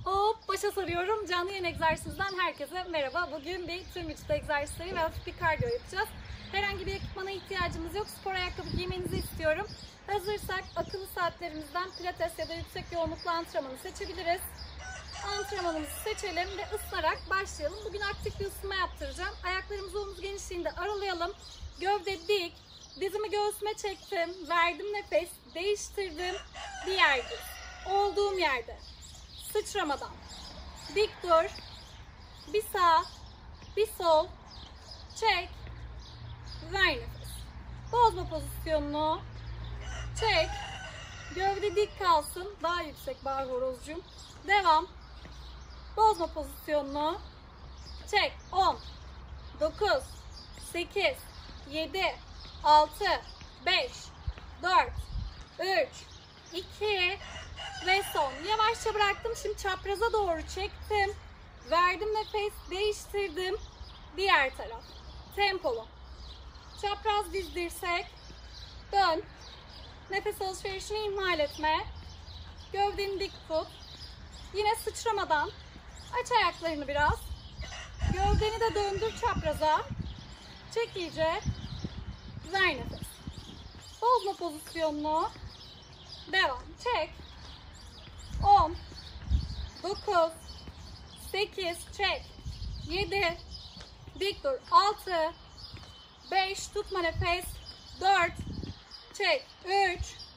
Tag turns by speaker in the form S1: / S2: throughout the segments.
S1: Hop başa sarıyorum. Canlı yayın egzersizden herkese merhaba. Bugün bir tüm vücut egzersizleri ve hafif bir kardiyo yapacağız. Herhangi bir ekipmana ihtiyacımız yok. Spor ayakkabı giymenizi istiyorum. Hazırsak akıllı saatlerimizden pilates ya da yüksek yoğunluklu antrenmanı seçebiliriz. Antrenmanımızı seçelim ve ısınarak başlayalım. Bugün aktif bir ısınma yaptıracağım. Ayaklarımızı omuz genişliğinde aralayalım. Gövde dik. Dizimi göğsüme çektim. Verdim nefes. Değiştirdim. Diğer diz. Olduğum yerde. Sıçramadan. Dik dur. Bir sağ, bir sol. Çek. Ver nefes. Bozma pozisyonunu. Çek. Gövde dik kalsın. Daha yüksek bağır horozcuğum. Devam. Bozma pozisyonunu. Çek. 10, 9, 8, 7, 6, 5, 4, 3, 2 ve son. Yavaşça bıraktım. Şimdi çapraza doğru çektim. Verdim nefes. Değiştirdim. Diğer taraf. Tempolu. Çapraz diz dirsek. Dön. Nefes alışverişini ihmal etme. Gövdeni dik tut. Yine sıçramadan. Aç ayaklarını biraz. Gövdeni de döndür çapraza. Çek iyice. Ver nefes. Bozma pozisyonunu. Devam. Çek. 10, 9, 8, çek. 7, dik dur. 6, 5, tutma nefes. 4, çek. 3,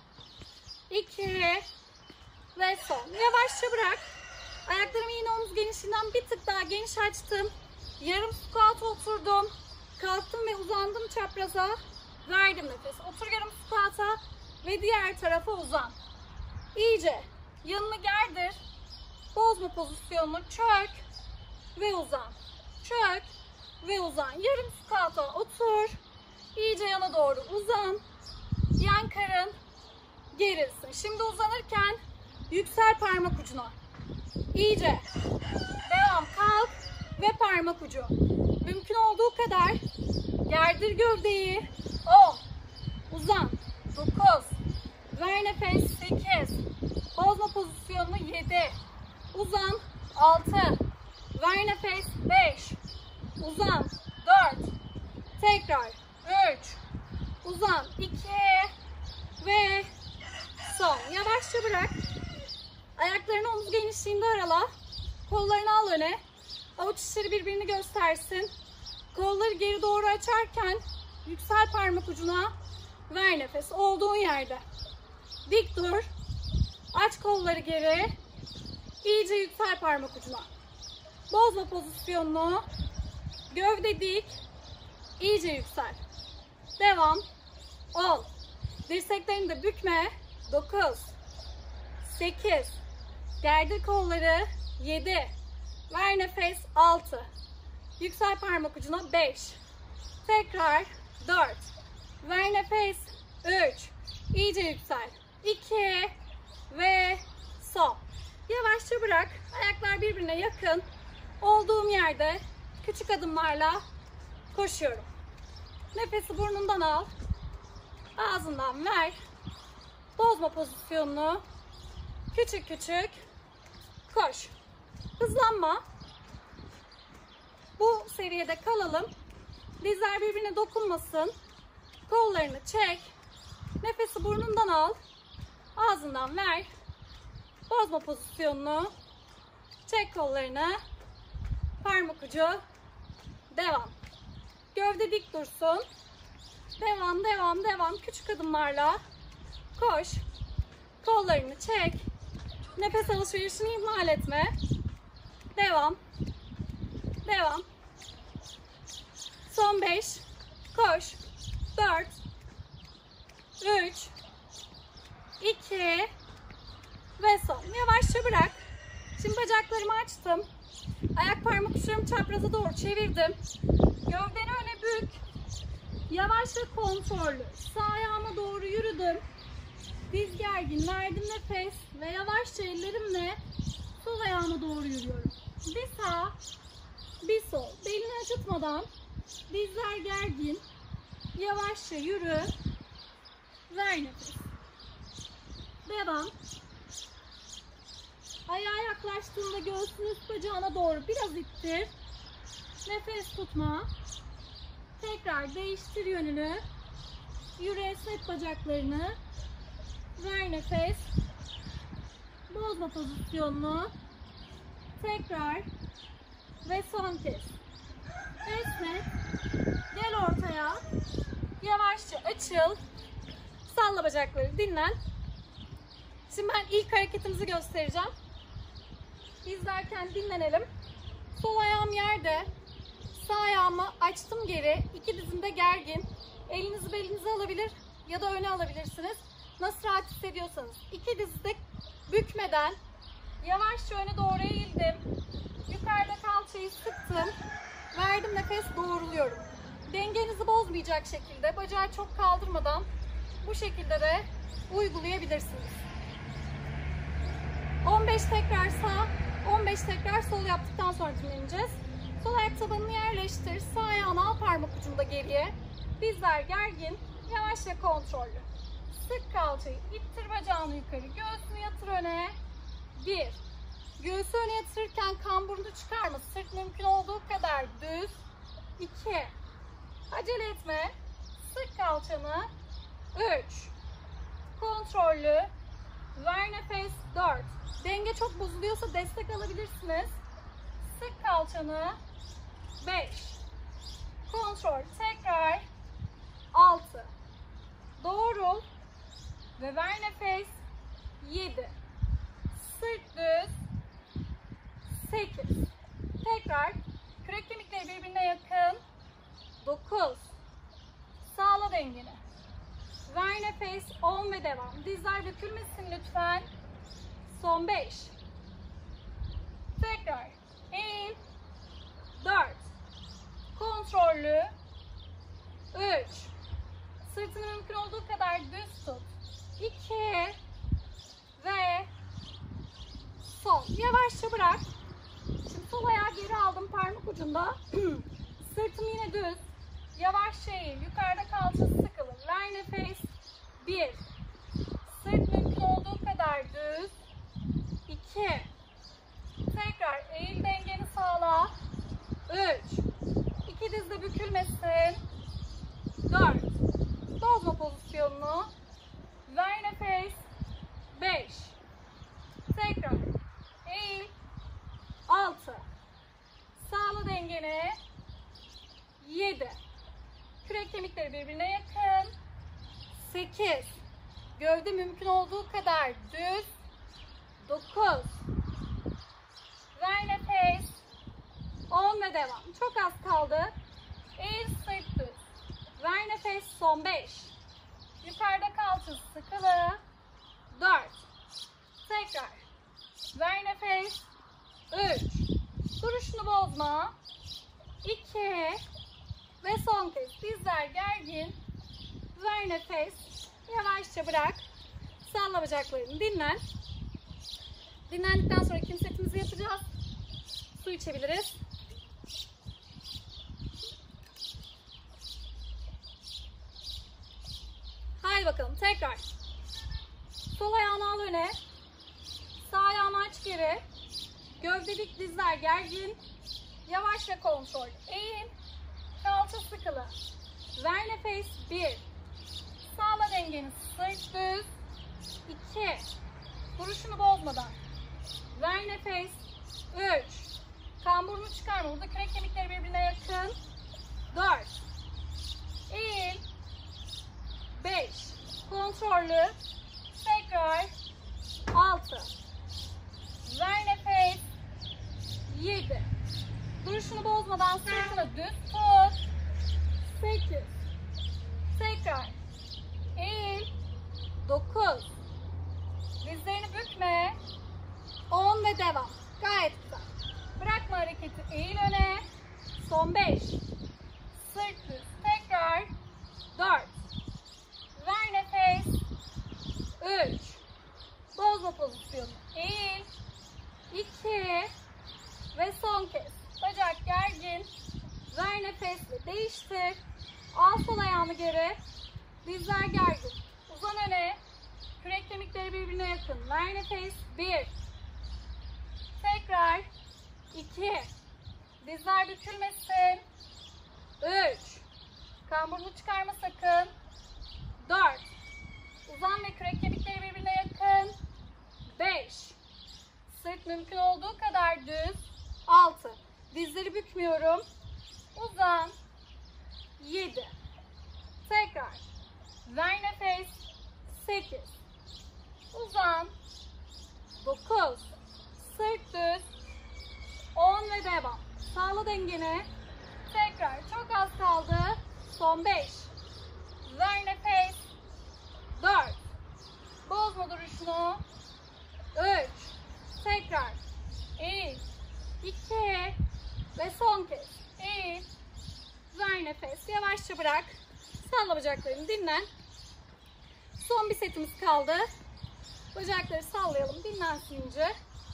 S1: 2 ve son. Yavaşça bırak. Ayaklarımı yine omuz genişliğinden bir tık daha geniş açtım. Yarım squat oturdum. Kalktım ve uzandım çapraza. Verdim nefes. Otur yarım squat'a ve diğer tarafa uzan. İyice yanını gerdir. Bozma pozisyonunu. Çök ve uzan. Çök ve uzan. Yarım squat'a otur. İyice yana doğru uzan. Yan karın gerilsin. Şimdi uzanırken yüksel parmak ucuna. İyice. Devam. Kalk ve parmak ucu. Mümkün olduğu kadar gerdir gövdeyi. 10. Uzan. 9. Ver nefes. 8. Bozma pozisyonunu. 7. Uzan. 6. Ver nefes. 5. Uzan. 4. Tekrar. 3. Uzan. 2. Ve son. Yavaşça bırak. Ayaklarını omuz genişliğinde arala. Kollarını al öne. Avuç içleri birbirini göstersin. Kolları geri doğru açarken yüksel parmak ucuna. Ver nefes. Olduğun yerde. Dik dur. Aç kolları geri. İyice yüksel parmak ucuna. Bozma pozisyonunu. Gövde dik. İyice yüksel. Devam. 10. Dirseklerini de bükme. 9. 8. Gerdir kolları. 7. Ver nefes. 6. Yüksel parmak ucuna. 5. Tekrar. 4. Ver nefes. 3. İyice yüksel. 2. Ve son. Yavaşça bırak. Ayaklar birbirine yakın. Olduğum yerde küçük adımlarla koşuyorum. Nefesi burnundan al. Ağzından ver. Bozma pozisyonunu. Küçük küçük koş. Hızlanma. Bu seviyede kalalım. Dizler birbirine dokunmasın. Kollarını çek. Nefesi burnundan al. Ağzından ver. Bozma pozisyonunu. Çek kollarını. Parmak ucu. Devam. Gövde dik dursun. Devam, devam, devam. Küçük adımlarla koş. Kollarını çek. Nefes alışverişini ihmal etme. Devam. Devam. Son 5. Koş. 4. 3. 2. Ve son. Yavaşça bırak. Şimdi bacaklarımı açtım. Ayak parmak uçlarımı çapraza doğru çevirdim. Gövdeni öne bük. Yavaş ve kontrollü. Sağ ayağıma doğru yürüdüm. Diz gergin. Verdim nefes. Ve yavaşça ellerimle sol ayağıma doğru yürüyorum. Bir sağ, bir sol. Belini acıtmadan dizler gergin. Yavaşça yürü. Ver nefes. Devam. Ayağa yaklaştığında göğsünü üst bacağına doğru biraz ittir. Nefes tutma. Tekrar değiştir yönünü. Yürü, esnet bacaklarını. Ver nefes. Bozma pozisyonunu. Tekrar. Ve son kez. Esnet. Gel ortaya. Yavaşça açıl. Salla bacakları. Dinlen. Şimdi ben ilk hareketimizi göstereceğim. İzlerken dinlenelim. Sol ayağım yerde. Sağ ayağımı açtım geri. İki dizim de gergin. Elinizi belinize alabilir ya da öne alabilirsiniz. Nasıl rahat hissediyorsanız. İki dizi de bükmeden yavaşça öne doğru eğildim. Yukarıda kalçayı sıktım. Verdim nefes, doğruluyorum. Dengenizi bozmayacak şekilde, bacağı çok kaldırmadan bu şekilde de uygulayabilirsiniz. 15 tekrar sağ, 15 tekrar sol yaptıktan sonra dinleneceğiz. Sol ayak tabanını yerleştir. Sağ ayağını al parmak ucunda geriye. Dizler gergin. Yavaş ve kontrollü. Sık kalçayı. İttir bacağını yukarı. Göğsünü yatır öne. 1. Göğsü öne yatırırken kamburunu çıkarma. Sırt mümkün olduğu kadar düz. 2. Acele etme. Sık kalçanı. 3. Kontrollü. Ver nefes. 4. Denge çok bozuluyorsa destek alabilirsiniz. Sık kalçanı. 5. Kontrol. Tekrar. 6. Doğrul. Ve ver nefes. 7. Sırt düz. 8. Tekrar. Kürek kemikleri birbirine yakın. 9. Sağla dengeni. Ver nefes. 10 ve devam. Dizler bükülmesin lütfen. Son 5. Tekrar. Eğil. 4. Kontrollü. 3. Sırtını mümkün olduğu kadar düz tut. 2. Ve son. Yavaşça bırak. Şimdi sol ayağı geri aldım parmak ucunda. Sırtım yine düz. Yavaşça eğil. Yukarıda kalça sıkılı. Ver nefes. 1. Sırt mümkün olduğu kadar düz. 2. Tekrar eğil, dengeni sağla. 3. 2 diz de bükülmesin. 4. Bozma pozisyonunu. Ver nefes. 5. Tekrar eğil. 6. Sağla dengeni. 7. Kürek kemikleri birbirine yakın. 8. Gövde mümkün olduğu kadar düz. 9. Ver nefes. 10 ve devam. Çok az kaldı. Eğil, sırt düz. Ver nefes. Son 5. Yukarıda kalça sıkılı. 4. Tekrar. Ver nefes. 3. Duruşunu bozma. 2. Ve son kez. Dizler gergin. Ver nefes. Yavaşça bırak. Salla bacaklarını. Dinlen. Dinlendikten sonra ikinci setimizi yapacağız. Su içebiliriz. Haydi bakalım. Tekrar. Sol ayağını al öne. Sağ ayağını aç geri. Gövdelik, dizler gergin. Yavaş ve kontrol. Eğil. Kalça sıkılı. Ver nefes. 1. Sağla dengeni. Sırt düz. 2. Duruşunu bozmadan. Ver nefes. 3. Kamburunu çıkarma. Burada kürek kemikleri birbirine yakın. 4. Eğil. 5. Kontrollü. Tekrar. 6. Ver nefes. 7. Duruşunu bozmadan sırtını düz tut. 8. Tekrar. Eğil. 9. Dizlerini bükme. 10 ve devam. Gayet güzel. Bırakma hareketi. Eğil öne. Son 5. Sırt düz. Tekrar. 4. Ver nefes. 3. Bozma pozisyonu. Eğil. 2. Ve son kez. Bacak gergin. Ver nefesle. Değiştir. Al sol ayağını geri. Dizler gergin. Uzan öne. Kürek kemikleri birbirine yakın. Ver nefes. 1. 2. Dizler bükülmesin. 3. Kamburunu çıkarma sakın. 4. Uzan ve kürek kemikleri birbirine yakın. 5. Sırt mümkün olduğu kadar düz. 6. Dizleri bükmüyorum. Uzan. 7. Tekrar. Ver nefes. 8. Uzan. 9. Sırt düz. 10 ve devam. Sağla dengeni. Tekrar. Çok az kaldı. Son 5. Ver nefes. 4. Bozma duruşunu. 3. Tekrar. Eğil. 2. Ve son kez. Eğil. Ver nefes. Yavaşça bırak. Salla bacaklarını. Dinlen. Son bir setimiz kaldı. Bacakları sallayalım. Dinlensin ince.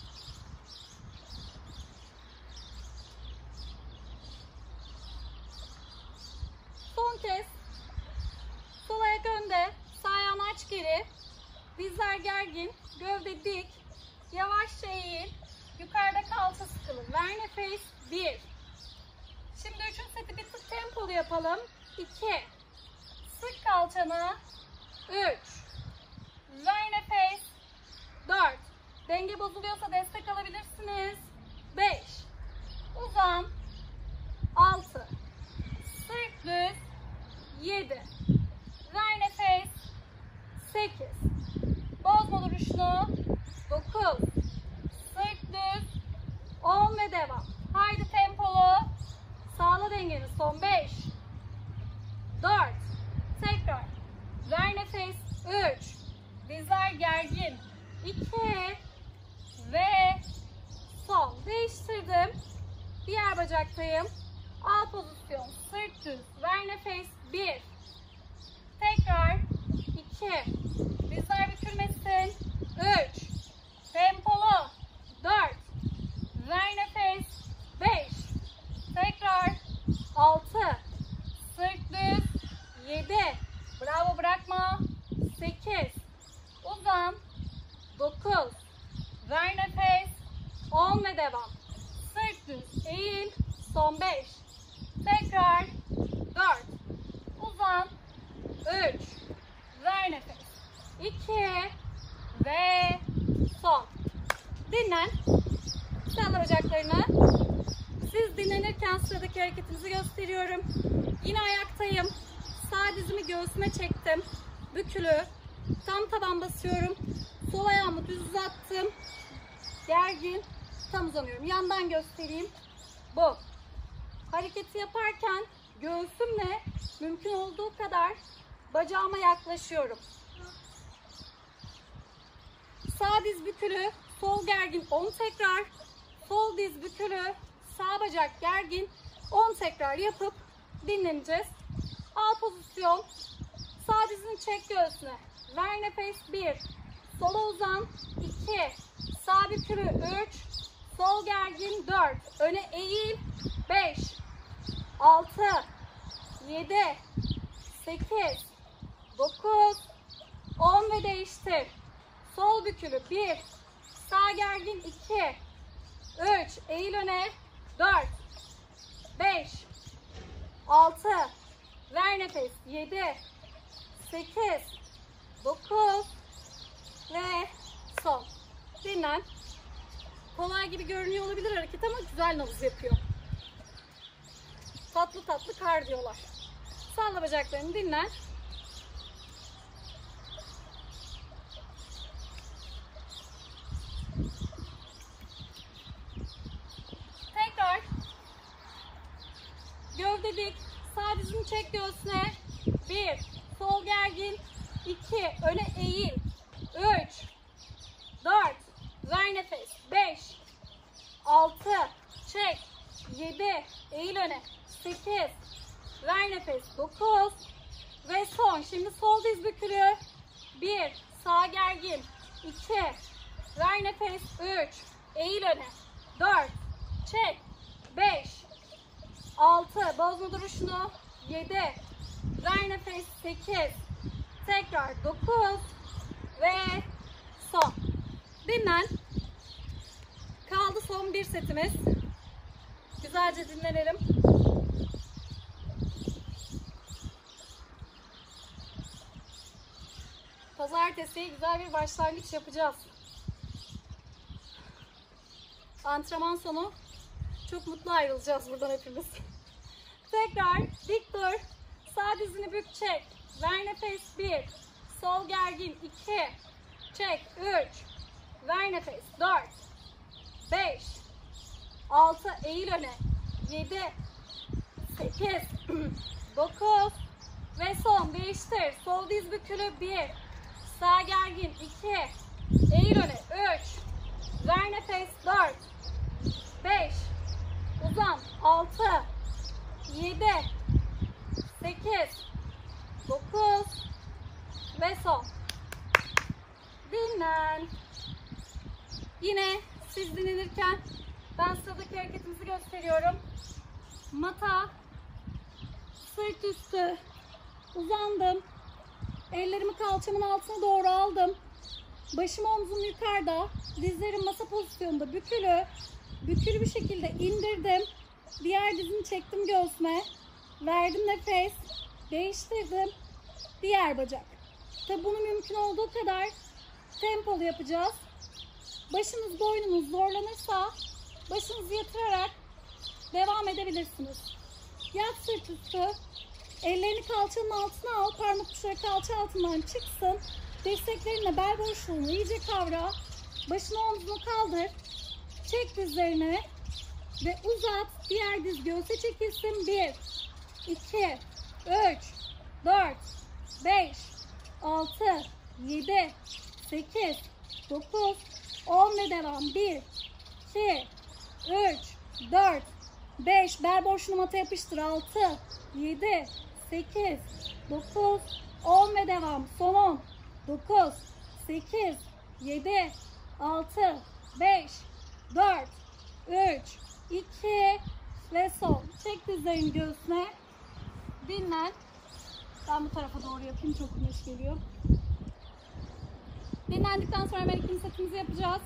S1: Son kez. Sol ayak önde. Sağ ayağını aç geri. Dizler gergin. Gövde dik. Yavaşça eğil. Yukarıda kalça sıkılı. Ver nefes. 1. Şimdi 3. seti bir tık tempolu yapalım. 2. Sık kalçanı. 3. Ver nefes. 4. Denge bozuluyorsa destek alabilirsiniz. 5. Uzan. 6. Sırt düz. 7. Ver nefes. 8. Bozma duruşunu. 9. Sırt düz. 10 ve devam. Haydi tempolu. Sağla dengeni. Son 5. 4. Tekrar. Ver nefes. 3. Dizler gergin. 2. Ve son. Değiştirdim. Diğer bacaktayım. Al pozisyon. Sırt düz. Ver nefes. 1. Tekrar. 2. Dizler bükülmesin. 3. Tempolu. 4. Ver nefes. 5. Tekrar. 6. Sırt düz. 7. Bravo, bırakma. 8. Uzan. 9. Ver nefes. 10 ve devam. Sırt düz. Eğil. Son 5. Tekrar. 4. Uzan. 3. Ver nefes. 2. Ve son. Dinlen. Salla bacaklarını. Siz dinlenirken sıradaki hareketimizi gösteriyorum. Yine ayaktayım. Sağ dizimi göğsüme çektim. Bükülü. Tam taban basıyorum. Sol ayağımı düz uzattım. Gergin. Tam uzanıyorum. Yandan göstereyim. Bu. Hareketi yaparken göğsümle mümkün olduğu kadar bacağıma yaklaşıyorum. Sağ diz bükülü, sol gergin 10 tekrar. Sol diz bükülü, sağ bacak gergin 10 tekrar yapıp dinleneceğiz. Al pozisyon. Sağ dizini çek göğsüne. Ver nefes. 1. Sola uzan. 2. Sağ bükülü 3. Sol gergin 4. Öne eğil. 5. 6. 7. 8. 9. 10 ve değiştir. Sol bükülü 1. Sağ gergin 2. 3. Eğil öne. 4. 5. 6. Ver nefes. 7. 8. 9. Ve son. Dinlen. Kolay gibi görünüyor olabilir hareket ama güzel nabız yapıyor. Tatlı tatlı kardiyolar. Salla bacaklarını, dinlen. Tekrar. Gövde dik. Sağ dizini çek göğsüne. 1. Sol gergin. 2. Öne eğil. 3. 4. Ver nefes. 5. 6. Çek. 7. Eğil öne. 8. Ver nefes. 9. Ve son. Şimdi sol diz bükülü. 1. Sağ gergin. 2. Ver nefes. 3. Eğil öne. 4. Çek. 5. 6. Bozma duruşunu. 7. Ver nefes. 8. Tekrar 9. Ve son. Dinlen. Kaldı son bir setimiz. Güzelce dinlenelim. Pazartesiye güzel bir başlangıç yapacağız. Antrenman sonu çok mutlu ayrılacağız buradan hepimiz. Tekrar dik dur. Sağ dizini bük, çek. Ver nefes 1. Sol gergin 2. Çek 3. Ver nefes 4. 5. 6. Eğil öne. 7. 8. 9. Ve son. Değiştir. Sol diz bükülü 1. Sağ gergin 2. Eğil öne 3. Ver nefes 4. 5. Uzan 6. 7. 8. 9. Ve son. Dinlen. Yine siz dinlenirken ben sıradaki hareketimizi gösteriyorum. Mata, sırt üstü, uzandım. Ellerimi kalçamın altına doğru aldım. Başım omzum yukarıda. Dizlerim masa pozisyonunda bükülü. Bükülü bir şekilde indirdim. Diğer dizimi çektim göğsüme. Verdim nefes. Değiştirdim. Diğer bacak. Tabi bunu mümkün olduğu kadar tempolu yapacağız. Başınız boynunuz zorlanırsa başınızı yatırarak devam edebilirsiniz. Yat sırt üstü. Ellerini kalçanın altına al. Parmak uçları kalça altından çıksın. Dirseklerinle bel boşluğunu iyice kavra. Başını omzunu kaldır. Çek dizlerini. Ve uzat. Diğer diz göğse çekilsin. 1, 2, 3, 4, 5, 6, 7, 8, 9, 10 ve devam. 1, 2, 3, 4, 5. Bel boşluğunu mata yapıştır. 6, 7, 8, 9, 10 ve devam. Son 10, 9, 8, 7, 6, 5, 4, 3, 2 ve son. Çek dizlerini göğsüne. Dinlen. Ben bu tarafa doğru yapayım. Çok güneş geliyor. Dinlendikten sonra hemen ikinci setimizi yapacağız.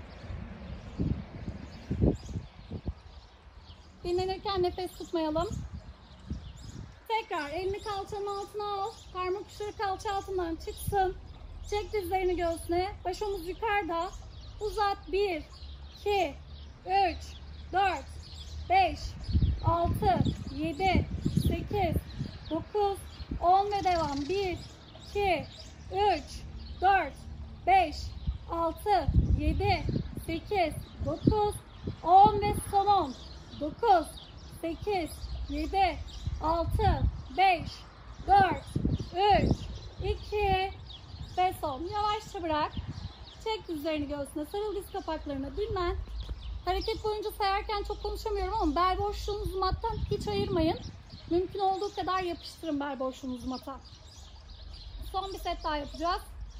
S1: Dinlenirken nefes tutmayalım. Tekrar elini kalçanın altına al. Parmak uçları kalça altından çıksın. Çek dizlerini göğsüne. Baş omuz yukarıda. Uzat. 1, 2, 3, 4, 5, 6, 7, 8, 9, 10 ve devam. 1, 2, 3, 4, 5, 6, 7, 8, 9, 10 ve son 10. 9, 8, 7, 6, 5, 4, 3, 2 ve son. Yavaşça bırak. Çek dizlerini göğsüne. Sarıl diz kapaklarına. Dinlen. Hareket boyunca sayarken çok konuşamıyorum ama bel boşluğunuzu mattan hiç ayırmayın. Mümkün olduğu kadar yapıştırın bel boşluğunuzu mata. Son bir set daha yapacağız.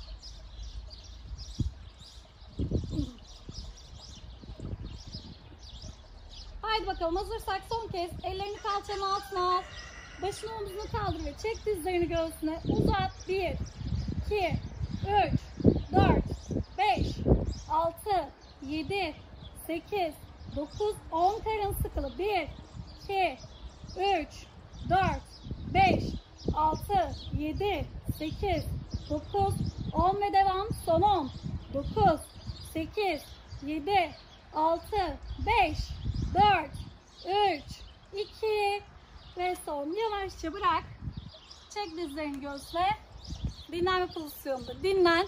S1: Haydi bakalım, hazırsak son kez ellerini kalçanın altına al. Başını omzunu kaldır ve çek dizlerini göğsüne. Uzat. 1, 2, 3, 4, 5, 6, 7, 8, 9, 10 karın sıkılı. 1, 2, 3, 4, 5, 6, 7, 8, 9, 10 ve devam. Son 10, 9, 8, 7, 6, 5, 4, 3, 2 ve son. Yavaşça bırak. Çek dizlerini göğsüne. Dinlenme pozisyonunda. Dinlen.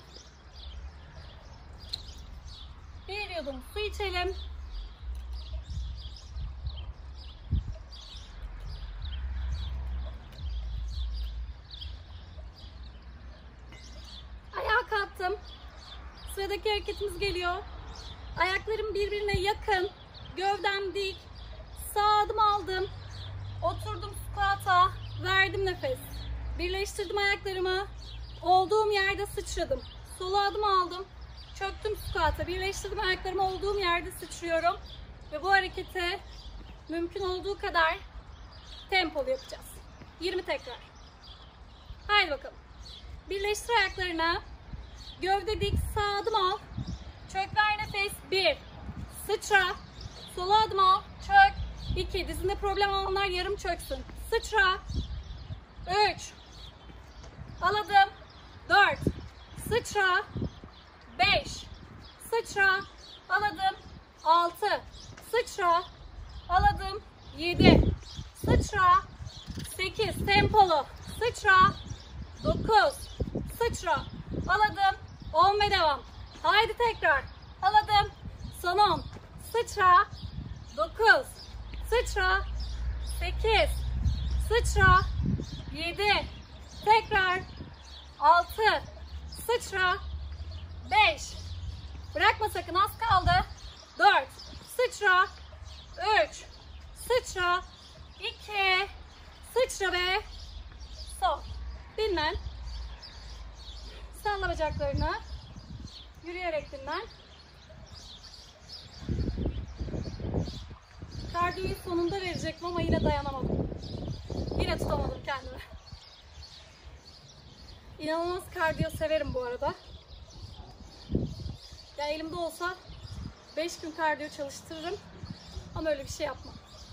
S1: Bir yudum su içelim. Ayağa kalktım. Sıradaki hareketimiz geliyor. Ayaklarım birbirine yakın. Gövdem dik. Sağ adım aldım. Oturdum squat'a. Verdim nefes. Birleştirdim ayaklarımı. Olduğum yerde sıçradım. Sola adım aldım. Çöktüm squat'a. Birleştirdim ayaklarımı. Olduğum yerde sıçrıyorum. Ve bu hareketi mümkün olduğu kadar tempolu yapacağız. 20 tekrar. Haydi bakalım. Birleştir ayaklarını. Gövde dik. Sağ adım al. Çök, ver nefes. 1. Sıçra. Sola adım al. Çök. 2. Dizinde problem olanlar yarım çöksün. Sıçra. 3. Al adım. 4. Sıçra. 5. Sıçra. Al adım. 6. Sıçra. Al adım. 7. Sıçra. 8. Tempolu. Sıçra. 9. Sıçra. Al adım. 10 ve devam. Haydi tekrar. Al adım. Son 10. Sıçra. 9. Sıçra. 8. Sıçra. 7. Tekrar. 6. Sıçra. 5. Bırakma sakın, az kaldı. 4. Sıçra. 3. Sıçra. 2. Sıçra ve son. Dinlen. Salla bacaklarını. Yürüyerek dinlen. Kardiyoyu sonunda verecektim ama yine dayanamadım. Yine tutamadım kendimi. İnanılmaz kardiyo severim bu arada. Ya elimde olsa 5 gün kardiyo çalıştırırım. Ama öyle bir şey yapmam.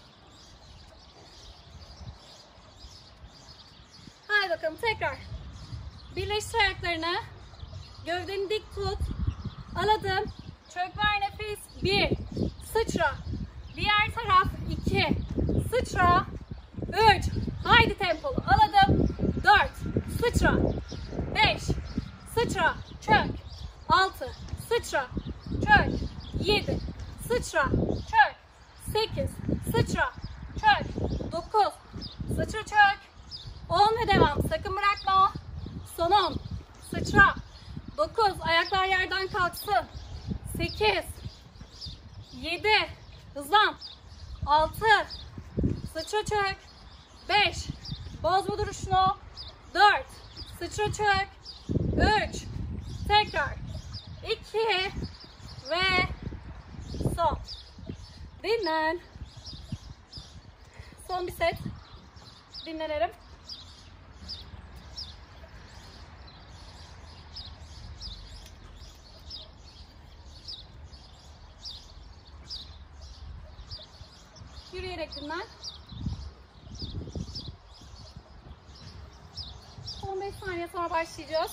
S1: Haydi bakalım tekrar. Birleştir ayaklarını. Gövdeni dik tut. Al adım. Çök ver nefes. 1. Sıçra. Diğer taraf. 2. Sıçra. 3. Haydi tempolu. Al adım. 4. Sıçra. 5. Sıçra. Çök. 6. Sıçra. Çök. 7. Sıçra. Çök. 8. Sıçra. Çök. 9. Sıçra çök. 10 ve devam. Sakın bırakma. Son 10. Sıçra. 9. Ayaklar yerden kalksın. 8. 7. Hızlan. 6. Sıçra çök. 5. Bozma duruşunu. 4. Sıçra çök. 3. Tekrar. 2. Ve son. Dinlen. Son bir set. Dinlenelim. Yürüyerek dinlen. 15 saniye sonra başlayacağız.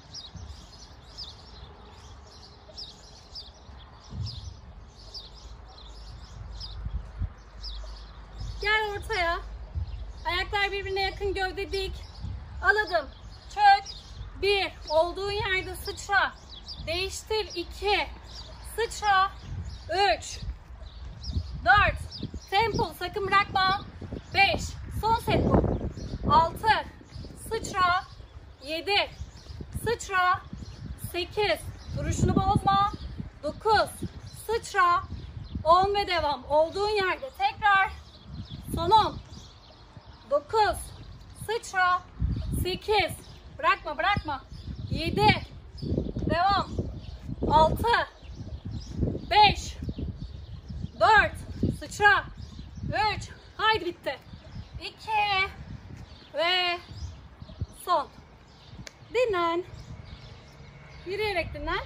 S1: Gel ortaya. Ayaklar birbirine yakın, gövde dik. Al adım. Çök. 1. Olduğun yerde sıçra. Değiştir. 2. Sıçra. 3. 4. Tempolu, sakın bırakma. 5. Son set bu. 6. Sıçra. 7. Sıçra. 8. Duruşunu bozma. 9. Sıçra. 10 ve devam. Olduğun yerde tekrar. Son 10. 9. Sıçra. 8. Bırakma bırakma. 7. Devam. 6. 5. 4. Sıçra. 3. Haydi bitti. 2. Ve son. Dinlen. Yürüyerek dinlen.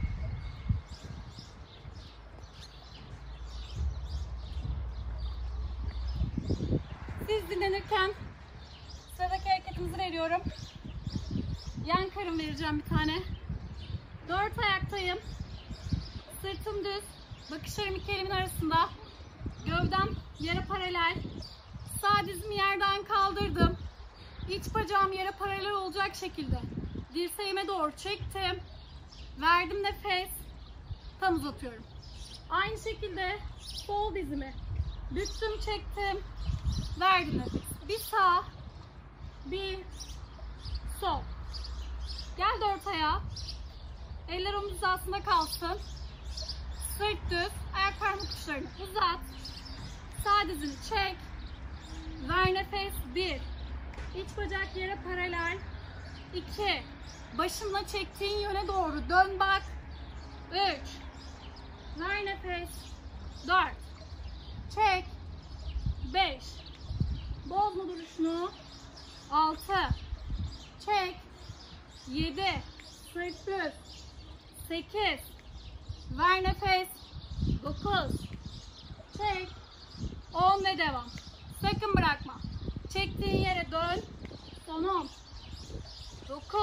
S1: Siz dinlenirken sıradaki hareketimizi veriyorum. Yan karın vereceğim bir tane. 4 ayaktayım. Sırtım düz. Bakışlarım iki elimin arasında. Gövdem yere paralel. Sağ dizimi yerden kaldırdım. İç bacağım yere paralel olacak şekilde dirseğime doğru çektim. Verdim nefes. Tam uzatıyorum. Aynı şekilde sol dizimi büktüm, çektim. Verdim nefes. Bir sağ, bir sol. Gel dört ayağa. Eller omuz hizasında kalsın. Sırt düz. Ayak parmak uçlarını uzat. Sağ dizini çek. Ver nefes. 1. İç bacak yere paralel. 2. Başımla çektiğin yöne doğru dön bak. 3. Ver nefes. 4. Çek. 5. Bozma duruşunu. 6. Çek. 7. Sırt düz. 8. Ver nefes. 9. Çek. 10 ve devam. devam. Sakın bırakma. Çektiğin yere dön. Son 10. 9.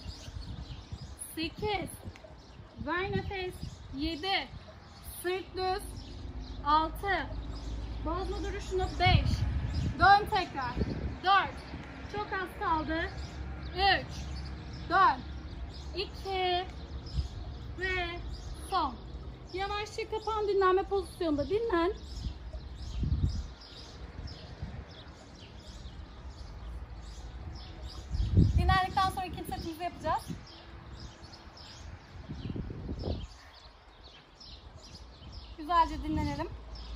S1: 8. Ver nefes. 7. Sırt düz. 6. Bozma duruşunu. 5. Dön tekrar. 4. Çok az kaldı. 3. Dön. 2. Ve son. Yavaşça kapan, dinlenme pozisyonunda dinlen. Dinlendikten sonra ikinci setimizi yapacağız. Güzelce dinlenelim.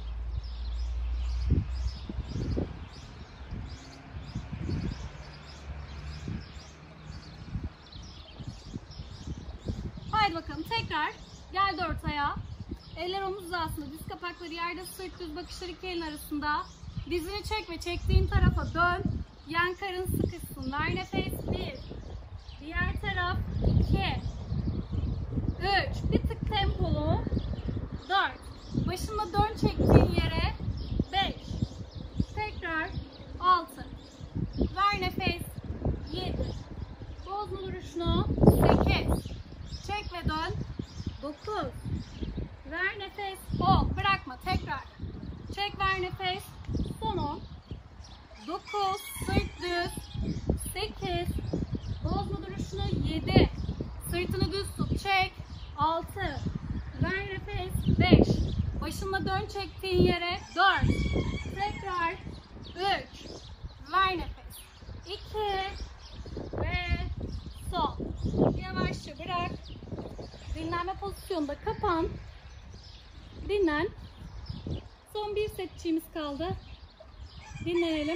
S1: Haydi bakalım tekrar. Gel 4 ayağa. Eller omuz hizasında, diz kapakları yerde, sırt düz, bakışlar iki elin arasında. Dizini çek ve çektiğin tarafa dön. Yan karın sıkışsın. Ver nefes. 1. Diğer taraf. 2. 3. Bir tık tempolu. 4. Başınla dön çektiğin yere. 5. Tekrar. 6. Ver nefes. 7. Bozma duruşunu. 8. Çek ve dön. 9. Ver nefes. 10. Bırakma. Tekrar. Çek, ver nefes. Son 10. 9. Sırt düz. 8. Bozma duruşunu. 7. Sırtını düz tut. Çek. 6. Ver nefes. 5. Başınla dön çektiğin yere. 4. Tekrar. 3. Ver nefes. 2. Ve son. Yavaşça bırak. Dinlenme pozisyonunda kapan. Dinlen. Son bir setçiğimiz kaldı. Dinlenelim.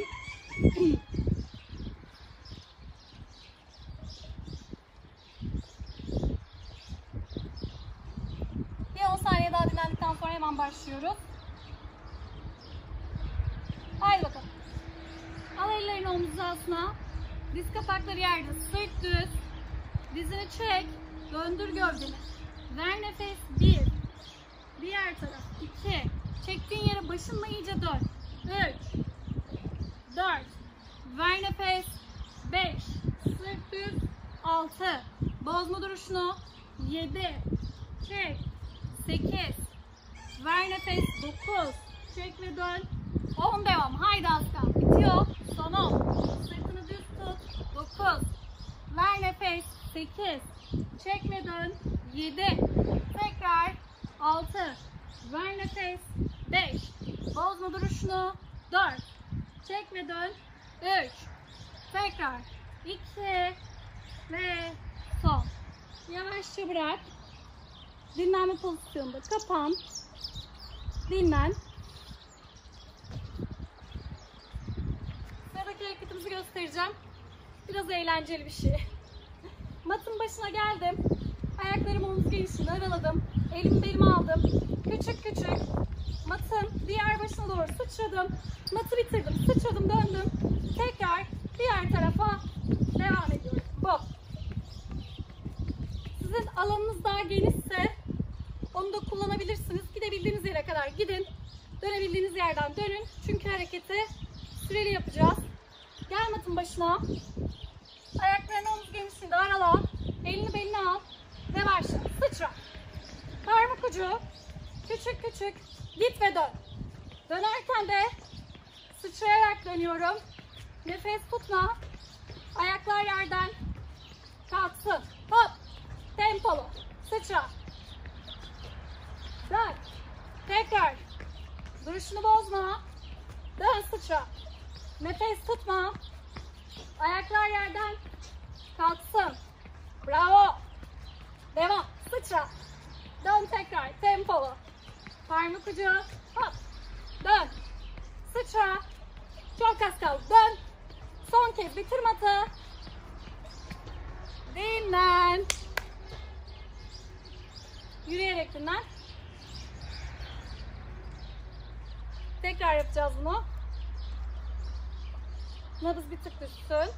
S1: Bir 10 saniye daha dinlendikten sonra hemen başlıyoruz. Haydi bakalım. Al ellerini omuz hizasına. Diz kapakları yerde. Sırt düz. Dizini çek. Döndür gövdeni. Ver nefes. 1. Diğer taraf. 2. Çektiğin yere başınla iyice dön. 3. 4. Ver nefes. 5. Sırt düz. 6. Bozma duruşunu. 7. Çek. 8. Ver nefes. 9. Çek ve dön. 10 devam. Haydi Aslan. Bitiyor. Son 10. Sırtını düz tut. 9. Ver nefes. 8. Çek ve dön. 7. Tekrar. 6. Ver nefes. 5. Bozma duruşunu. 4. Çek ve dön. 3. Tekrar. 2. Ve son. Yavaşça bırak. Dinlenme pozisyonunda kapan. Dinlen. Sıradaki hareketimizi göstereceğim. Biraz eğlenceli bir şey. Matın başına geldim. Ayaklarımı omuz genişliğinde araladım. Elimi belime aldım. Küçük küçük matın diğer başına doğru sıçradım. Matı bitirdim. Sıçradım, döndüm. Tekrar diğer tarafa devam ediyorum. Bu. Sizin alanınız daha genişse onu da kullanabilirsiniz. Gidebildiğiniz yere kadar gidin. Dönebildiğiniz yerden dönün. Çünkü hareketi süreli yapacağız. Gel matın başına. Ayaklarını omuz genişliğinde arala. Elini beline al. Ve başla. Sıçra. Parmak ucu. Küçük küçük. Git ve dön. Dönerken de sıçrayarak dönüyorum. Nefes tutma. Ayaklar yerden kalksın. Hop. Tempolu. Sıçra. Dön. Tekrar. Duruşunu bozma. Dön sıçra. Nefes tutma. Ayaklar yerden kalksın. Bravo. Devam. Sıçra. Dön tekrar. Tempolu. Parmak ucu. Hop. Dön. Sıçra. Çok az kaldı. Dön. Son kez bitir matı. Dinlen. Yürüyerek dinlen. Tekrar yapacağız bunu. Nabız bir tık düşsün.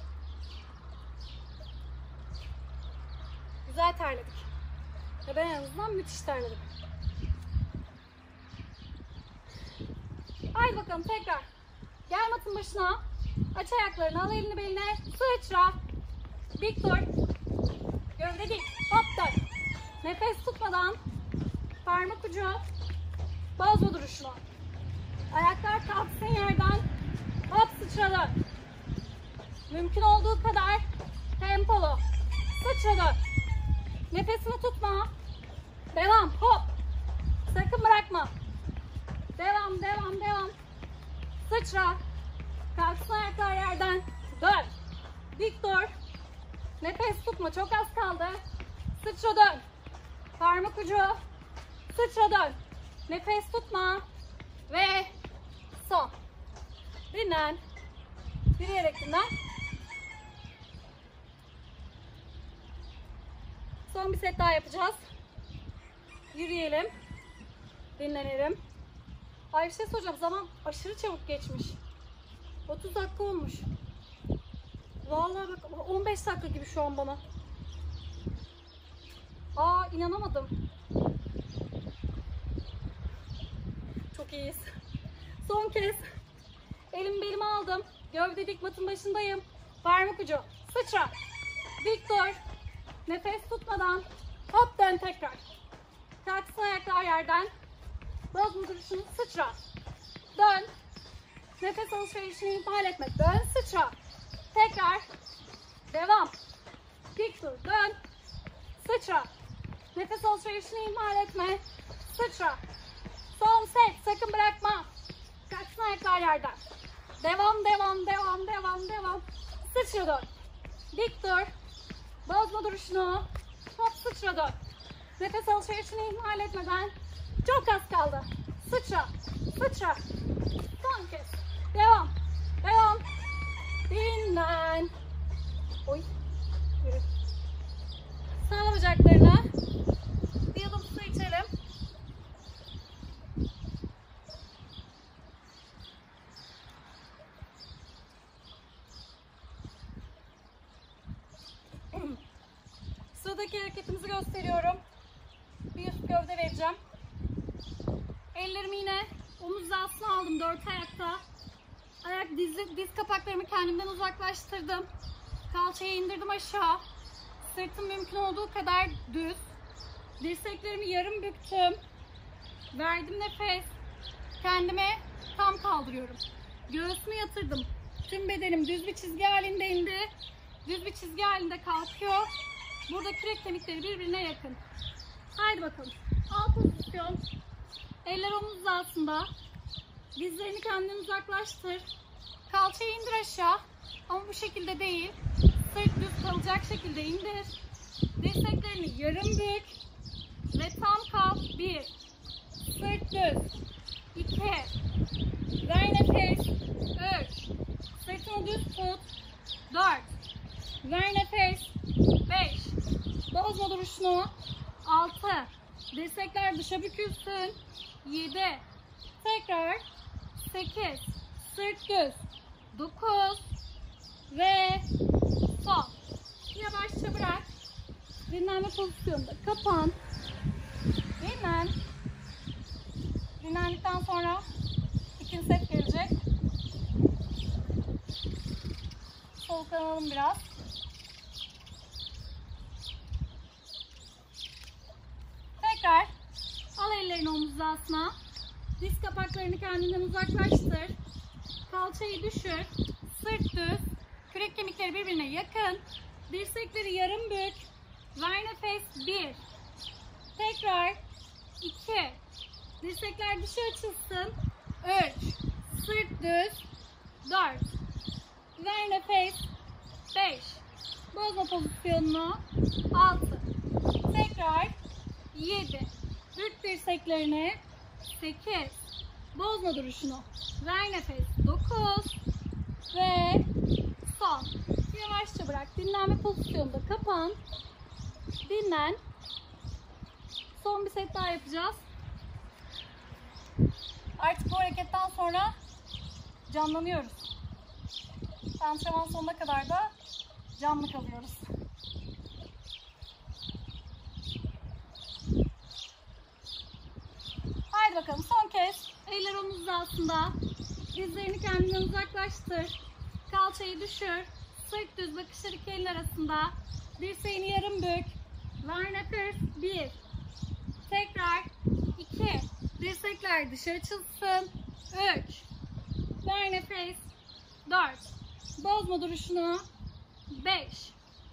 S1: Güzel terledik. Ve ben en azından müthiş terledim. Haydi bakalım tekrar. Gel matın başına. Aç ayaklarını, al elini beline. Sıçra. Dik dur. Gövde dik. Hop dön. Nefes tutmadan parmak ucu. Bozma duruşunu. Ayaklar kalksın yerden. Hop sıçra dön. Mümkün olduğu kadar tempolu. Sıçra dön. Nefesini tutma. Devam. Hop. Sakın bırakma. Devam, devam, devam. Sıçra. Kalksın ayaklar yerden. Dön. Dik dur. Nefes tutma. Çok az kaldı. Sıçra dön. Parmak ucu. Sıçra dön. Nefes tutma. Ve son. Dinlen. Yürüyerek dinlen. Son bir set daha yapacağız. Yürüyelim. Dinlenelim. Ay bir şey soracağım. Zaman aşırı çabuk geçmiş. 30 dakika olmuş. Vallahi bak 15 dakika gibi şu an bana. Aa inanamadım. Çok iyiyiz. Son kez. Elimi belime aldım. Gövde dik, matın başındayım. Parmak ucu. Sıçra. Dik dur. Nefes tutmadan. Hop dön tekrar. Kalksın ayaklar yerden. Bozma duruşunu. Sıçra. Dön. Nefes alışverişini ihmal etme. Dön sıçra. Tekrar. Devam. Dik dur. Dön. Sıçra. Nefes alışverişini ihmal etme. Sıçra. Son set. Sakın bırakma. Kalksın ayaklar yerden. Devam, devam, devam, devam, devam. Sıçra dön. Dik dur. Bozma duruşunu. Hop sıçra dön. Nefes alışverişini ihmal etmeden. Çok az kaldı. Sıçra. Sıçra. Son kez. Devam. Devam. Dinlen. Oy. Yürü. Sağla bacaklarını. Bir yudum su içelim. Sıradaki hareketimizi gösteriyorum. Bir üst gövde vereceğim. Ellerimi yine omuz hizasına aldım 4 ayakta. Diz kapaklarımı kendimden uzaklaştırdım. Kalçayı indirdim aşağı. Sırtım mümkün olduğu kadar düz. Dirseklerimi yarım büktüm. Verdim nefes. Kendimi tam kaldırıyorum. Göğsümü yatırdım. Tüm bedenim düz bir çizgi halinde indi. Düz bir çizgi halinde kalkıyor. Burada kürek kemikleri birbirine yakın. Haydi bakalım. Al pozisyon. Eller omuz hizasında. Dizlerini kendinden uzaklaştır. Kalçayı indir aşağı. Ama bu şekilde değil. Sırt düz kalacak şekilde indir. Dirseklerini yarım bük. Ve tam kalk. 1. Sırt düz. 2. Ver nefes. 3. Sırtını düz tut. 4. Ver nefes. 5. Bozma duruşunu. 6. Dirsekler dışa bükülsün. 7. Tekrar. 8. Sırt düz. 9. Ve son. Yavaşça bırak. Dinlenme pozisyonunda. Kapan. Dinlen. Dinlendikten sonra ikinci set gelecek. Soluklanalım biraz. Tekrar al ellerini omuz hizasına. Diz kapaklarını kendinden uzaklaştır. Kalçayı düşür. Sırt düz. Kürek kemikleri birbirine yakın. Dirsekleri yarım bük. Ver nefes. 1. Tekrar. 2. Dirsekler dışa açılsın. 3. Sırt düz. 4. Ver nefes. 5. Bozma pozisyonunu. 6. Tekrar. 7. Bürt dirseklerini. 8. Bozma duruşunu. Ver nefes. 9. Ve son. Yavaşça bırak. Dinlenme pozisyonunda kapan. Dinlen. Son bir set daha yapacağız. Artık bu hareketten sonra canlanıyoruz. Antrenman sonuna kadar da canlı kalıyoruz. Haydi bakalım son kez. Eller omuz hizasında. Dizlerini kendinden uzaklaştır. Kalçayı düşür. Sırt düz, bakışlar iki elin arasında. Dirseğini yarım bük. Ver nefes. 1. Tekrar 2. Dirsekler dışarı çıksın. 3. Ver nefes. 4. Bozma duruşunu. 5.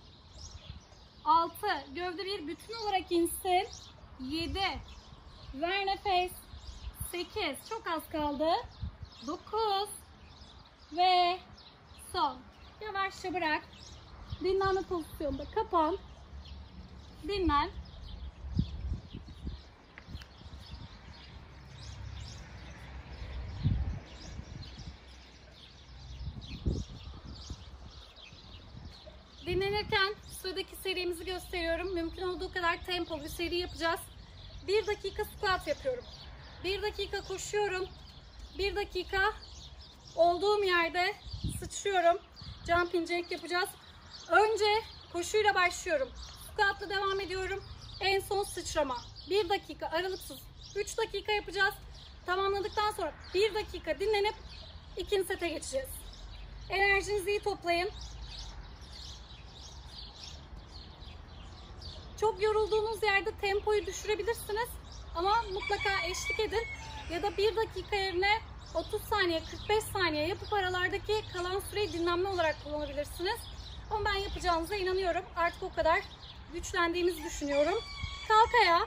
S1: 6. Gövde bir bütün olarak insin. 7. Ver nefes. 8. Çok az kaldı. 9. Ve son. Yavaşça bırak. Dinlenme pozisyonunda kapan. Dinlen. Dinlenirken sıradaki serimizi gösteriyorum. Mümkün olduğu kadar tempolu bir seri yapacağız. 1 dakika squat yapıyorum. 1 dakika koşuyorum. 1 dakika olduğum yerde sıçrıyorum. Jumping jack yapacağız. Önce koşuyla başlıyorum. Squat'la devam ediyorum. En son sıçrama. 1 dakika aralıksız 3 dakika yapacağız. Tamamladıktan sonra 1 dakika dinlenip ikinci sete geçeceğiz. Enerjinizi iyi toplayın. Çok yorulduğunuz yerde tempoyu düşürebilirsiniz. Ama mutlaka eşlik edin. Ya da 1 dakika yerine 30 saniye, 45 saniye yapıp aralardaki kalan süreyi dinlenme olarak kullanabilirsiniz. Ama ben yapacağınıza inanıyorum. Artık o kadar güçlendiğimizi düşünüyorum. Kalk ayağa.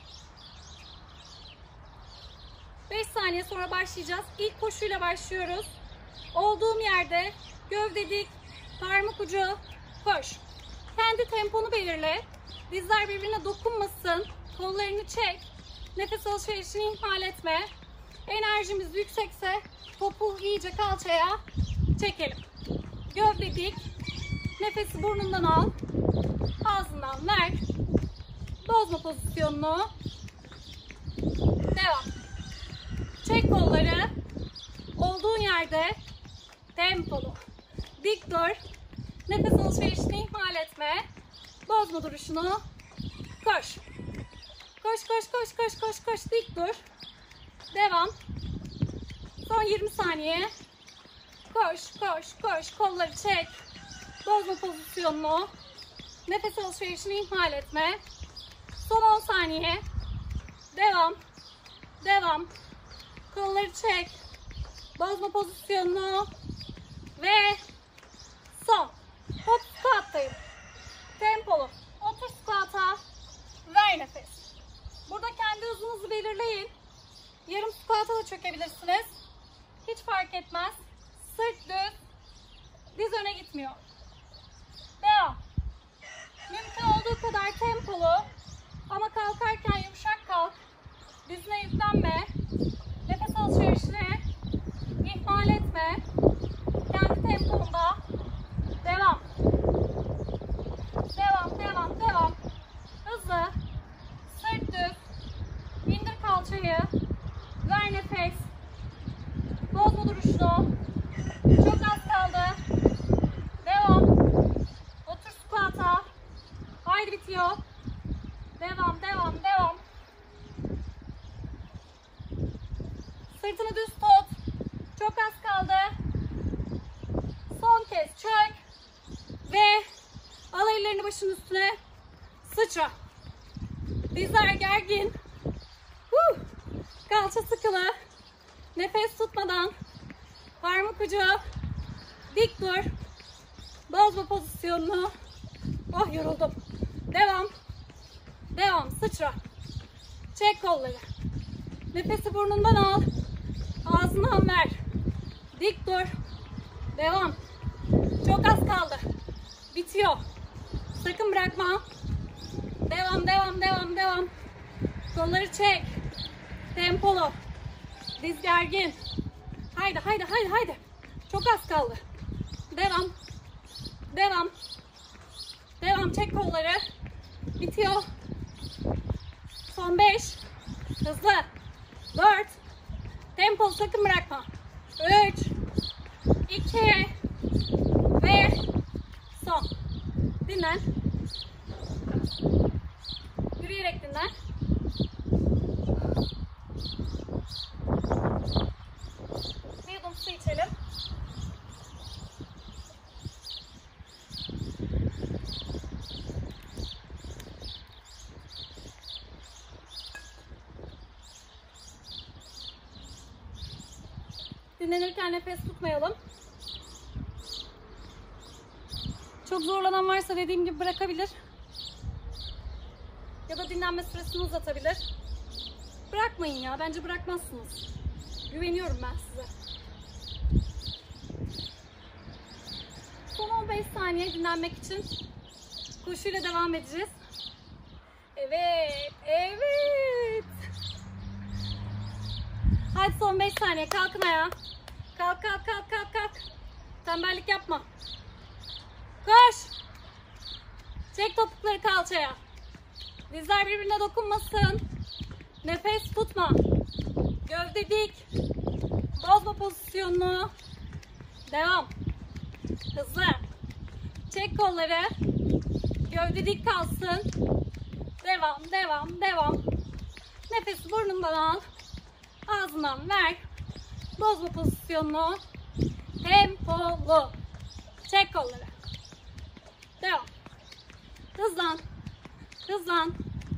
S1: 5 saniye sonra başlayacağız. İlk koşuyla başlıyoruz. Olduğum yerde gövde dik, parmak ucu, koş. Kendi temponu belirle. Dizler birbirine dokunmasın. Kollarını çek. Nefes alışverişini ihmal etme. Enerjimiz yüksekse topuğu iyice kalçaya çekelim. Gövde dik. Nefesi burnundan al. Ağzından ver. Bozma pozisyonunu. Devam. Çek kolları. Olduğun yerde tempolu. Dik dur. Nefes alışverişini ihmal etme. Bozma duruşunu. Koş. Koş koş koş koş koş koş. Dik dur. Devam. Son 20 saniye. Koş koş koş. Kolları çek. Bozma pozisyonunu. Nefes alışverişini ihmal etme. Son 10 saniye. Devam. Devam. Kolları çek. Bozma pozisyonunu. Ve son. Hop squat'tayım. Tempolu. Otur squat'a. Ver nefes. Burada kendi hızınızı belirleyin. Yarım squat'a da çökebilirsiniz. Hiç fark etmez. Sırt düz. Diz öne gitmiyor. Devam. Mümkün olduğu kadar tempolu. Ama kalkarken yumuşak kalk. Dizine yüklenme. Nefes alışverişini ihmal etme. Kendi temponda. Devam. Devam, devam, devam. Hızlı. Sırt düz. İndir kalçayı. Ver nefes. Bozma duruşunu. Çok az kaldı. Devam. Otur squat'a. Haydi bitiyor. Devam, devam, devam. Sırtını düz tut. Çok az kaldı. Son kez çök. Ve al ellerini başının üstüne. Sıçra. Dizler gergin. Kalça sıkılı. Nefes tutmadan. Parmak ucu. Dik dur. Bozma pozisyonunu. Oh yoruldum. Devam. Devam. Sıçra. Çek kolları. Nefesi burnundan al. Ağzından ver. Dik dur. Devam. Çok az kaldı. Bitiyor. Sakın bırakma. Devam, devam, devam, devam. Kolları çek. Tempolu. Diz gergin. Haydi, haydi, haydi, haydi. Çok az kaldı. Devam. Devam. Devam. Çek kolları. Bitiyor. Son 5. Hızlı. 4. Tempolu, sakın bırakma. 3. 2. Ve son. Dinlen. Yürüyerek dinlen. Bir yudum su Dinlenirken nefes tutmayalım. Çok zorlanan varsa dediğim gibi bırakabilir. Ya da dinlenme süresini uzatabilir. Bırakmayın ya. Bence bırakmazsınız. Güveniyorum ben size. Son 15 saniye dinlenmek için koşuyla devam edeceğiz. Evet. Evet. Hadi son 5 saniye. Kalkın ayağa. Kalk kalk kalk kalk kalk. Tembellik yapma. Koş. Çek topukları kalçaya. Dizler birbirine dokunmasın. Nefes tutma. Gövde dik. Bozma pozisyonunu. Devam. Hızlı. Çek kolları. Gövde dik kalsın. Devam, devam, devam. Nefesi burnundan al. Ağzından ver. Bozma pozisyonunu. Tempolu. Çek kolları. Devam. Hızlan. Hızlan.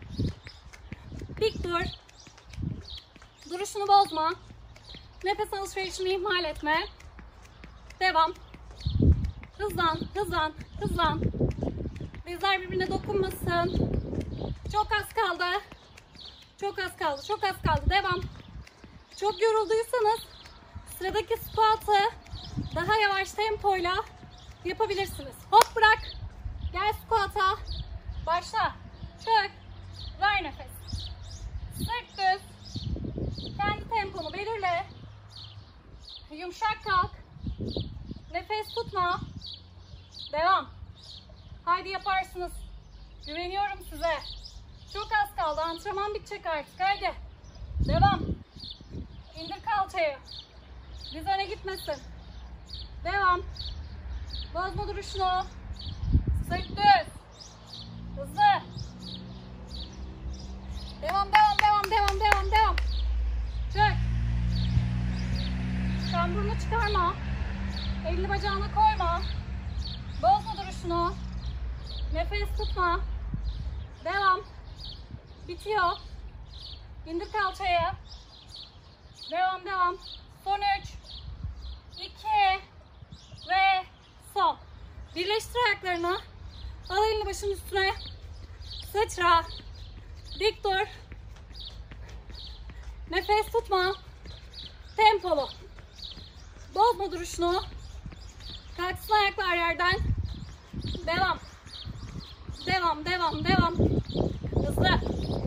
S1: Dik dur. Duruşunu bozma. Nefes alışverişini ihmal etme. Devam. Hızlan, hızlan, hızlan. Dizler birbirine dokunmasın. Çok az kaldı. Çok az kaldı, çok az kaldı. Devam. Çok yorulduysanız sıradaki squat'ı daha yavaş tempoyla yapabilirsiniz. Hop bırak. Gel squat'a. Başla. Çök. Ver nefes. Sırt düz. Kendi temponu belirle. Yumuşak kalk. Nefes tutma. Devam. Haydi yaparsınız. Güveniyorum size. Çok az kaldı. Antrenman bitecek artık. Haydi. Devam. İndir kalçayı. Diz öne gitmesin. Devam. Bozma duruşunu. Sırt düz. Hızlı. Devam, devam, devam, devam, devam, devam. Çök. Kamburunu çıkarma. Elini bacağına koyma. Bozma duruşunu. Nefes tutma. Devam. Bitiyor. İndir kalçayı. Devam, devam. Son 3, 2 ve son. Birleştir ayaklarını. Al elini başının üstüne. Sıçra. Dik dur. Nefes tutma. Tempolu. Bozma duruşunu. Kalksın ayaklar yerden. Devam. Devam, devam, devam. Hızlı.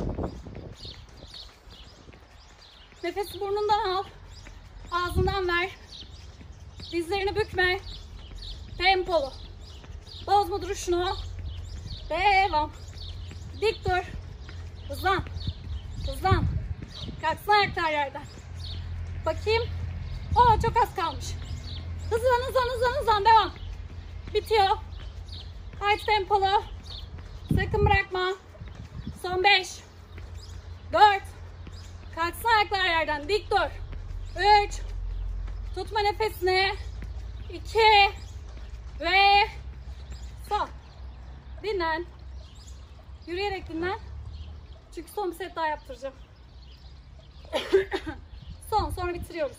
S1: Nefesi burnundan al. Ağzından ver. Dizlerini bükme. Tempolu. Bozma duruşunu. Devam. Dik dur. Hızlan. Hızlan. Kalksın ayaklar yerden. Bakayım. Oo, çok az kalmış. Hızlan, hızlan, hızlan, hızlan. Devam. Bitiyor. Haydi tempolu. Sakın bırakma. Son 5, 4. Kalksın ayaklar yerden. Dik dur. 3. Tutma nefesini. 2 ve son. Dinlen. Yürüyerek dinlen. Çünkü son bir set daha yaptıracağım. Sonra bitiriyoruz.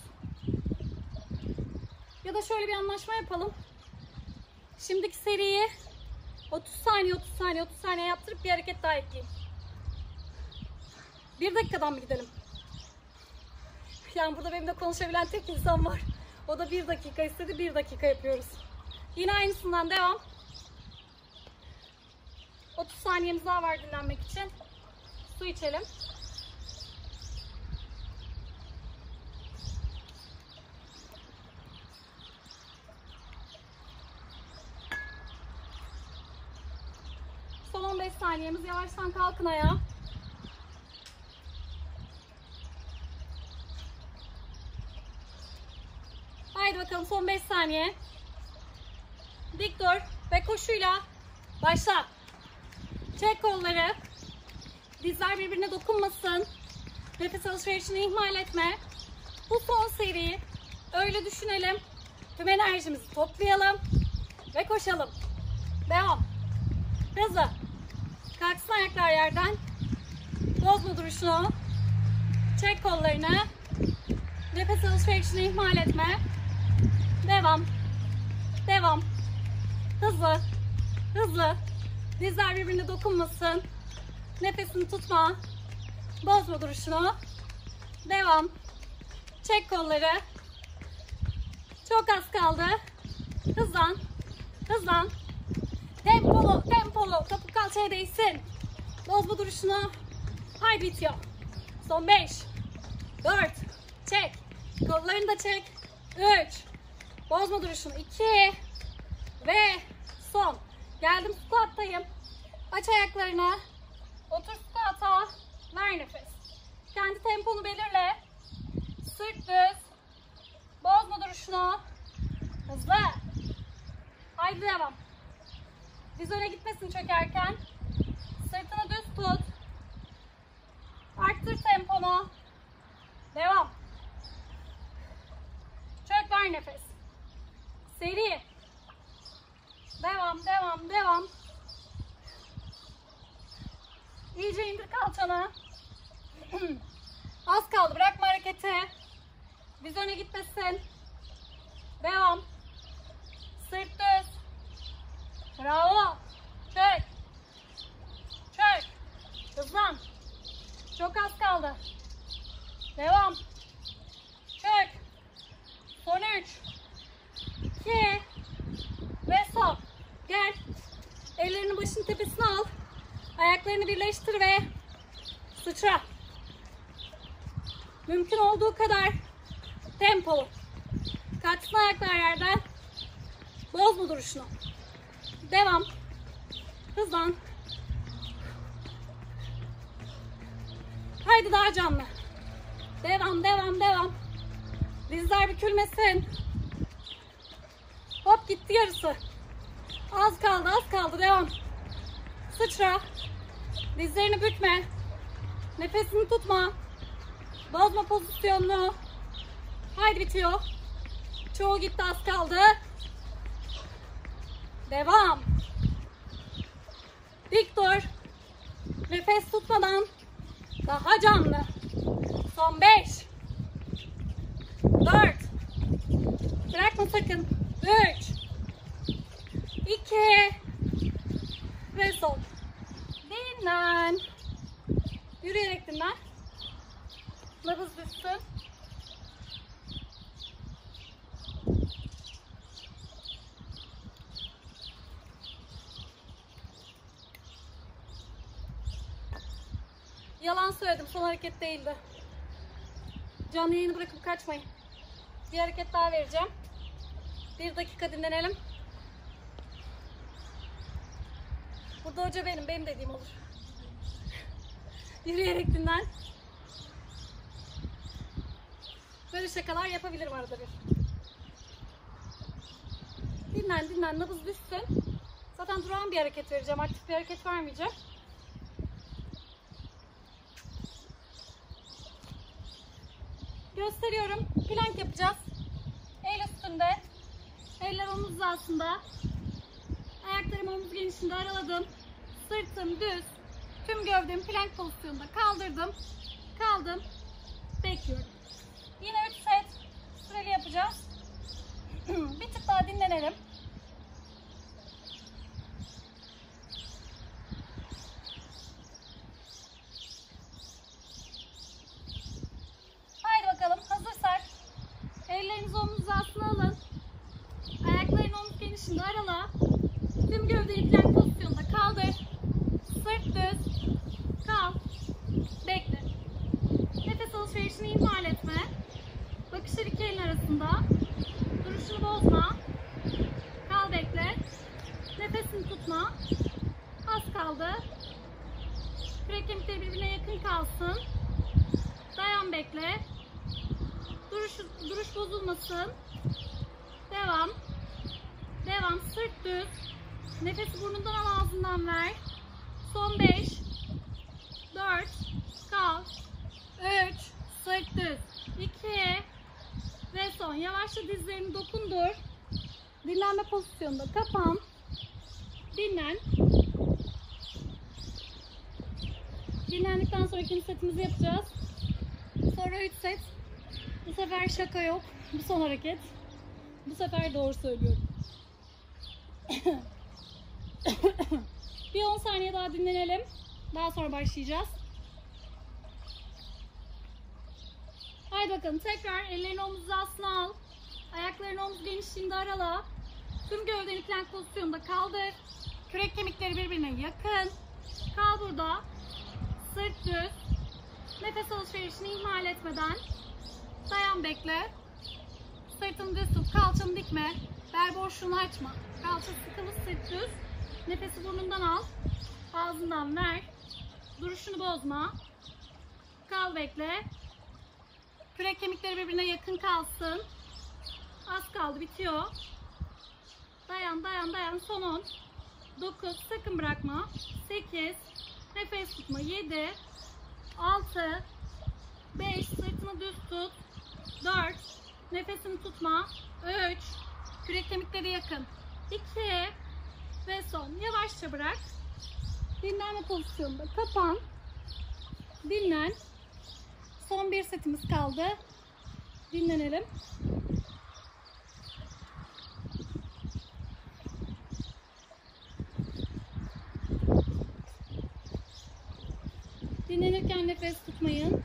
S1: Ya da şöyle bir anlaşma yapalım. Şimdiki seriyi 30 saniye, 30 saniye, 30 saniye yaptırıp bir hareket daha ekleyeyim. 1 dakikadan mı gidelim? Yani burada benim de konuşabilen tek insan var. O da 1 dakika istedi, 1 dakika yapıyoruz. Yine aynısından devam. 30 saniyemiz daha var dinlenmek için. Su içelim. Son 15 saniyemiz. Yavaştan kalkın ayağa. Haydi bakalım, son 5 saniye. Dik dur ve koşuyla başla. Çek kolları. Dizler birbirine dokunmasın. Nefes alışverişini ihmal etme. Bu son seri. Öyle düşünelim. Tüm enerjimizi toplayalım ve koşalım. Devam. Hızlı. Kalksın ayaklar yerden. Bozma duruşunu. Çek kollarını. Nefes alışverişini ihmal etme. Devam. Devam. Hızlı. Hızlı. Dizler birbirine dokunmasın. Nefesini tutma. Bozma duruşunu. Devam. Çek kolları. Çok az kaldı. Hızlan. Hızlan. Tempolu. Tempolu. Topuk kalçaya değsin. Bozma duruşunu. Haydi bitiyor. Son 5. 4. Çek. Kollarını da çek. 3. Bozma duruşunu. 2. Ve son. Geldim squat'tayım. Aç ayaklarını. Otur squat'a. Ver nefes. Kendi temponu belirle. Sırt düz. Bozma duruşunu. Hızlı. Haydi devam. Diz öne gitmesin çökerken. Sırtını düz tut. Arttır temponu. Devam. Çök, ver nefes. Seri. Devam, devam, devam. İyice indir kalçanı. Az kaldı. Bırakma hareketi. Diz öne gitmesin. Devam. Sırt düz. Bravo. Çök. Çök. Hızlan. Çok az kaldı. Devam. Çök. Son 3. 2. Ve son. Gel. Ellerini başın tepesine al. Ayaklarını birleştir ve sıçra. Mümkün olduğu kadar tempolu. Kaçsın ayaklar yerden. Bozma duruşunu. Devam. Hızlan. Haydi daha canlı. Devam, devam, devam. Dizler bükülmesin. Hop, gitti yarısı. Az kaldı, az kaldı. Devam. Sıçra. Dizlerini bükme. Nefesini tutma. Bozma pozisyonunu. Haydi bitiyor. Çoğu gitti, az kaldı. Devam. Dik dur. Nefes tutmadan. Daha canlı. Son 5. 4. Bırakma sakın. 3. 2. Ve son. Dinlen. Yürüyerek dinlen. Nabız düşsün. Yalan söyledim. Son hareket değildi. Canlı yayını bırakıp kaçmayın. Bir hareket daha vereceğim. 1 dakika dinlenelim. Burada hoca benim. Benim dediğim olur. Yürüyerek dinlen. Böyle şakalar yapabilirim arada bir. Dinlen dinlen. Nabız düşsün. Zaten durağan bir hareket vereceğim. Aktif bir hareket vermeyeceğim. Gösteriyorum. Plank yapacağız. El üstünde. Eller omuz hizasında. Ayaklarımı omuz genişliğinde araladım. Sırtım düz. Tüm gövdemi plank pozisyonunda kaldırdım. Kaldım. Bekliyorum. Yine 3 set süreli yapacağız. Bir tık daha dinlenelim. Haydi bakalım. Hazırsak ellerinizi omuz hizasına alın. Ayaklarını omuz genişliğinde arala. Tüm gövdeyi plank pozisyonunda kaldır. Sırt düz. Kal. Bekle. Nefes alışverişini ihmal etme. Bakışlar iki elin arasında. Duruşunu bozma. Kal, bekle. Nefesini tutma. Az kaldı. Kürek kemikleri birbirine yakın kalsın. Dayan, bekle. Duruş bozulmasın. Devam. Devam. Sırt düz. Nefesi burnundan al, ağzından ver. Son 5. 4. Kal. 3. Sırt düz. 2. Ve son. Yavaşça dizlerini dokundur. Dinlenme pozisyonunda kapan. Dinlen. Dinlendikten sonra ikinci setimizi yapacağız. Sonra 3 set Bu sefer şaka yok. Bu son hareket. Bu sefer doğru söylüyorum. Bir 10 saniye daha dinlenelim. Daha sonra başlayacağız. Haydi bakalım tekrar ellerini omuz hizasına al. Ayaklarını omuz genişliğinde arala. Tüm gövdeni plank pozisyonunda kaldır. Kürek kemikleri birbirine yakın. Kal burada. Sırt düz. Nefes alışverişini ihmal etmeden. Dayan, bekle. Sırtını düz tut. Kalçanı dikme. Bel boşluğunu açma. Kalça sıkılı, sırt düz. Nefesi burnundan al. Ağzından ver. Duruşunu bozma. Kal, bekle. Kürek kemikleri birbirine yakın kalsın. Az kaldı, bitiyor. Dayan, dayan, dayan. Son 10. 9. Sakın bırakma. 8. Nefes tutma. 7. 6. 5. Sırtını düz tut. 4. Nefesini tutma. 3. Kürek kemikleri yakın. 2. Ve son. Yavaşça bırak. Dinlenme pozisyonunda kapan. Dinlen. Son bir setimiz kaldı. Dinlenelim. Dinlenirken nefes tutmayın.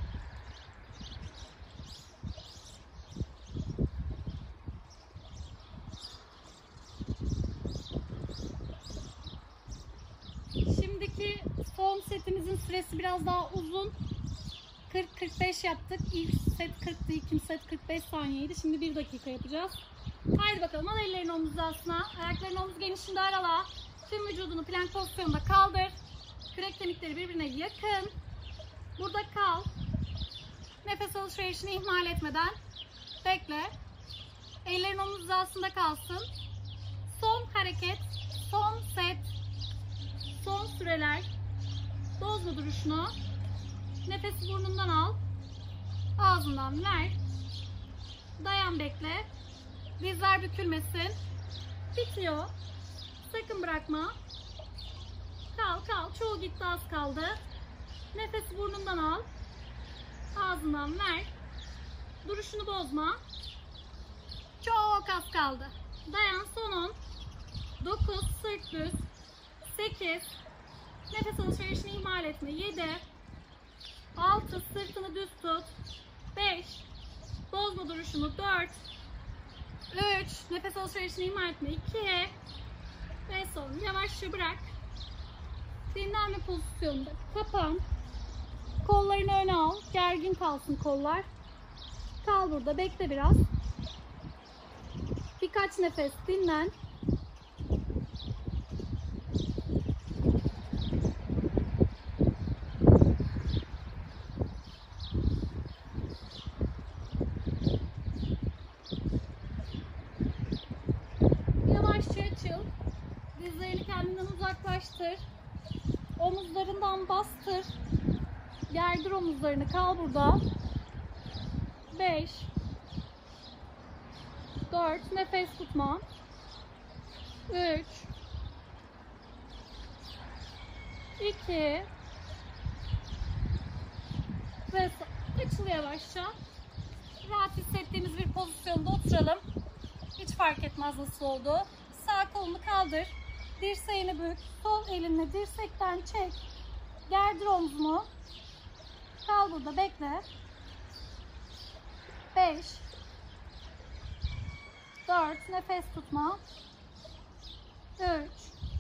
S1: Şimdiki son setimizin süresi biraz daha uzun. 40-45 yaptık. İlk set 40'tı, ikinci set 45 saniyeydi. Şimdi 1 dakika yapacağız. Haydi bakalım, al ellerini omuz hizasına. Ayaklarını omuz genişliğinde arala. Tüm vücudunu plank pozisyonunda kaldır. Kürek kemikleri birbirine yakın. Burada kal. Nefes alışverişini ihmal etmeden bekle. Ellerin omuz hizasında kalsın. Son hareket, son set, son süreler. Bozma duruşunu. Nefesi burnundan al. Ağzından ver. Dayan, bekle. Dizler bükülmesin. Bitiyor. Sakın bırakma. Kal, kal. Çoğu gitti, az kaldı. Nefesi burnundan al. Ağzından ver. Duruşunu bozma. Çok az kaldı. Dayan, son 10. 9. Sırt düz. 8. Nefes alışverişini ihmal etme. 7. 6. Sırtını düz tut. 5. Bozma duruşunu. 4. 3. Nefes alışverişini ihmal etme. 2. Ve son. Yavaşça bırak. Dinlenme pozisyonunda kapan. Kollarını öne al. Gergin kalsın kollar. Kal burada. Bekle biraz. Birkaç nefes dinlen. Yavaşça açıl. Dizlerini kendinden uzaklaştır. Omuzlarından bastır. Gerdir omuzlarını. Kal burada. 5. 4. Nefes tutma. 3. 2. Ve açıl yavaşça. Rahat hissettiğimiz bir pozisyonda oturalım. Hiç fark etmez nasıl oldu. Sağ kolunu kaldır. Dirseğini bük. Sol elinle dirsekten çek. Gerdir omzunu. Kal burada, bekle. 5. 4. Nefes tutma. 3.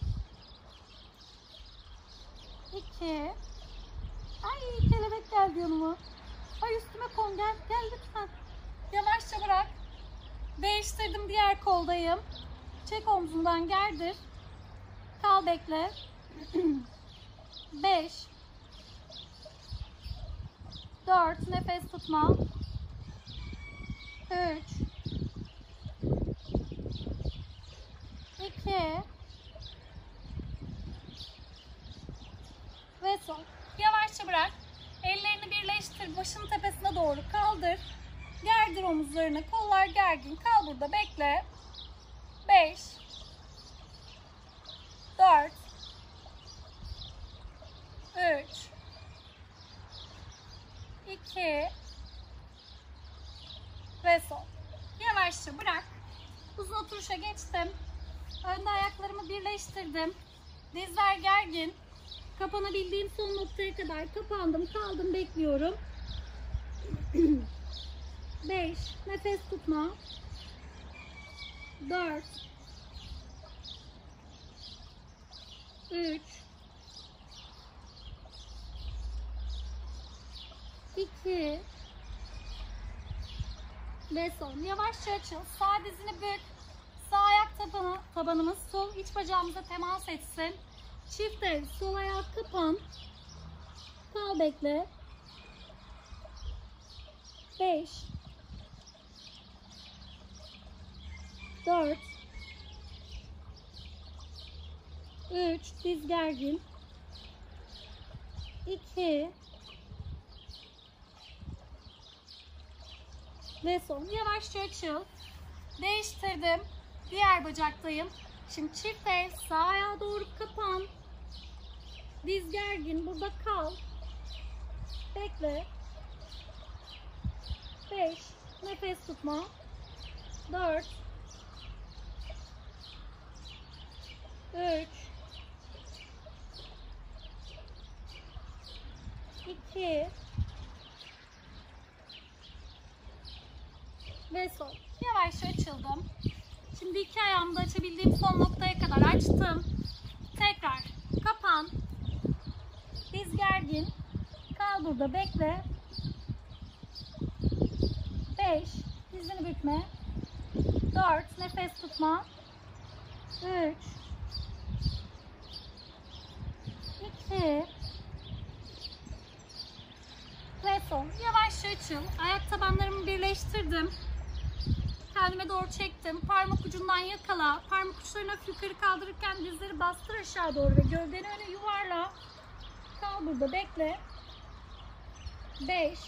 S1: 2. Ay, kelebek geldi yanıma. Ay, üstüme kon, gel. Gel lütfen. Yavaşça bırak. Değiştirdim, diğer koldayım. Çek omzundan, gerdir. Kal, bekle. 5. 4. Nefes tutma. 3. 2. Ve son. Yavaşça bırak. Ellerini birleştir. Başının tepesine doğru kaldır. Gerdir omuzlarını. Kollar gergin. Kal burada. Bekle. 5. 4. 3. 2. ve sol. Yavaşça bırak. Uzun oturuşa geçtim. Önde ayaklarımı birleştirdim. Dizler gergin. Kapanabildiğim son noktaya kadar kapandım, kaldım, bekliyorum. 5, nefes tutma. 4, 3, 2 ve son. Yavaşça açıl. Sağ dizini bük. Sağ ayak tabanımız sol iç bacağımıza temas etsin. Çift el, sol ayak kapan. Kal, bekle. 5, 4, 3, diz gergin. 2 ve son. Yavaşça açıl. Değiştirdim. Diğer bacaktayım. Şimdi çift el, sağ ayağa doğru kapan. Diz gergin. Burada kal. Bekle. 5, nefes tutma. 4, 3, 2 ve son. Yavaşça açıldım. Şimdi iki ayağımı da açabildiğim son noktaya kadar açtım. Tekrar kapan. Diz gergin. Kal burada, bekle. 5, dizini bükme. 4, nefes tutma. 3, 2 ve son. Yavaşça açıl. Ayak tabanlarımı birleştirdim. Kendime doğru çektim. Parmak ucundan yakala. Parmak uçlarını hafif yukarı kaldırırken dizleri bastır aşağı doğru ve gövdeni öne yuvarla. Kal burada, bekle. 5,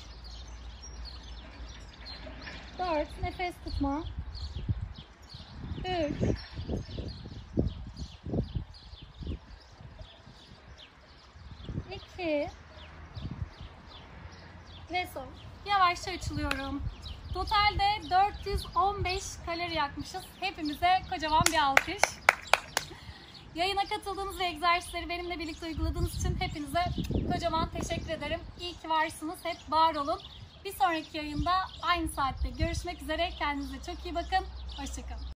S1: 4, nefes tutma. 3, 2 ve son. Yavaşça açılıyorum. Totalde 415 kalori yakmışız. Hepimize kocaman bir alkış. Yayına katıldığınız ve egzersizleri benimle birlikte uyguladığınız için hepinize kocaman teşekkür ederim. İyi ki varsınız. Hep var olun. Bir sonraki yayında aynı saatte görüşmek üzere. Kendinize çok iyi bakın. Hoşça kalın.